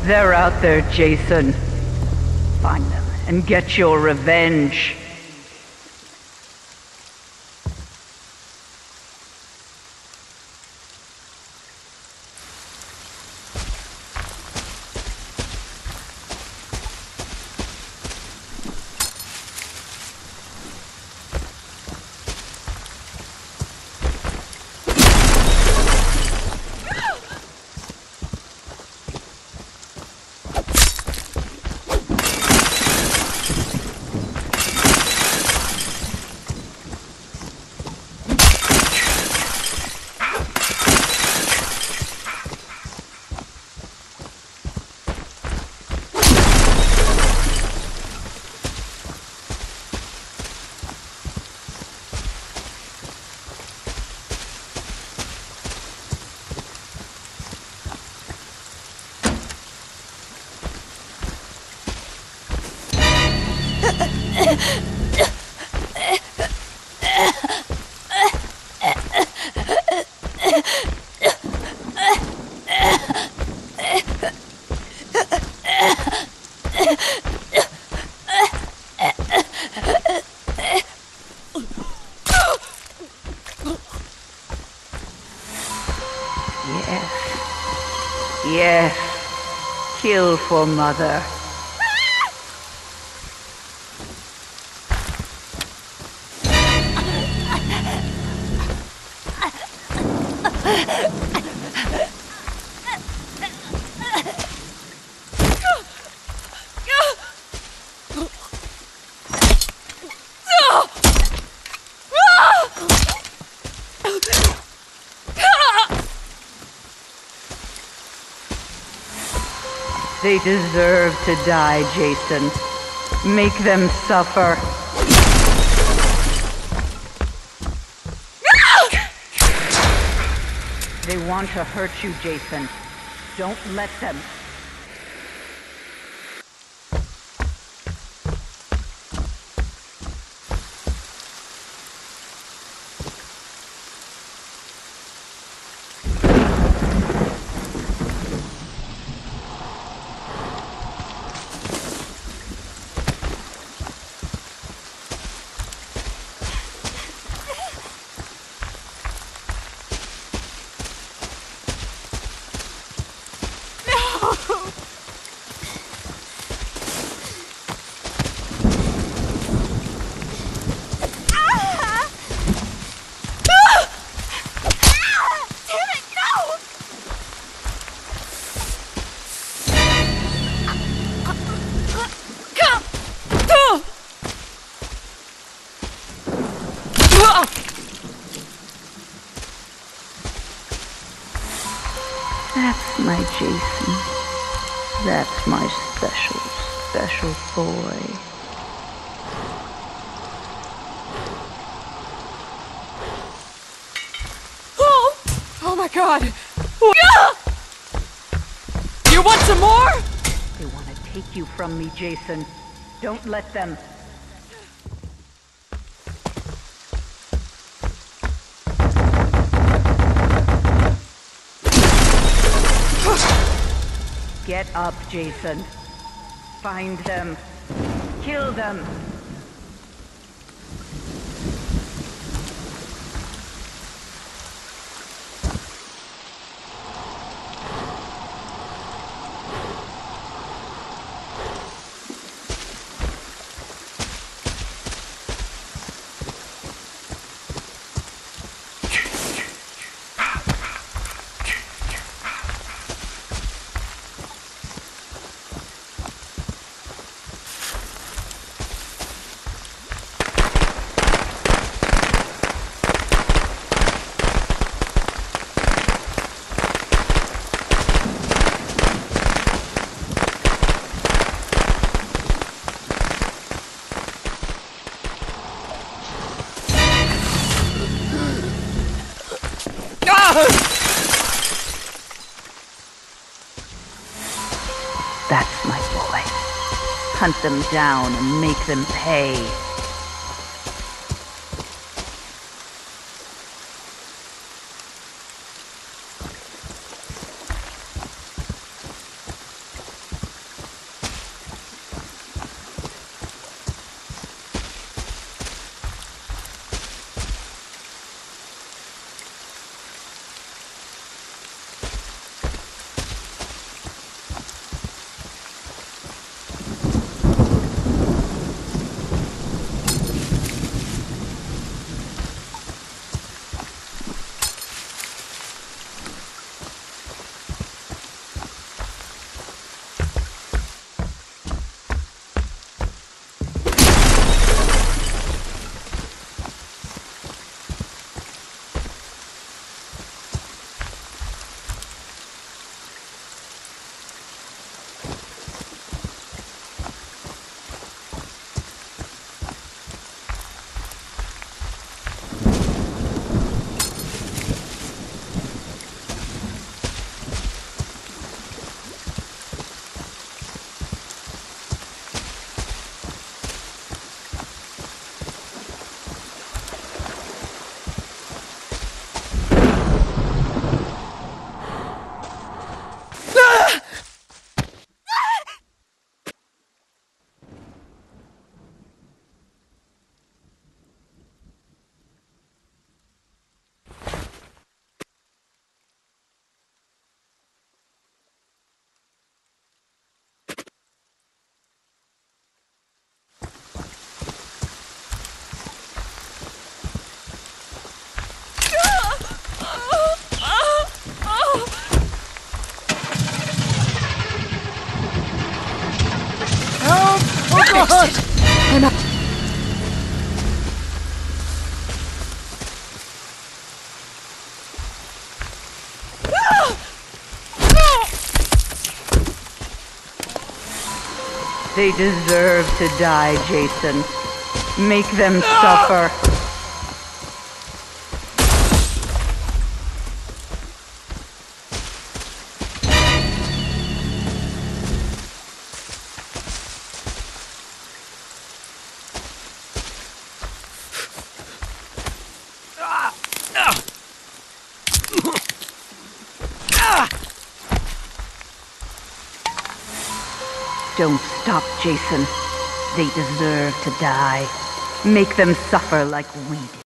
They're out there, Jason. Find them and get your revenge. Yes, kill for Mother. They deserve to die, Jason. Make them suffer. They want to hurt you, Jason. Don't let them. That's my Jason. That's my special, special boy. Oh my God! You want some more? They want to take you from me, Jason. Don't let them. Get up, Jason. Find them. Kill them. That's my boy. Hunt them down and make them pay. They deserve to die, Jason. Make them suffer. Don't stop, Jason. They deserve to die. Make them suffer like we did.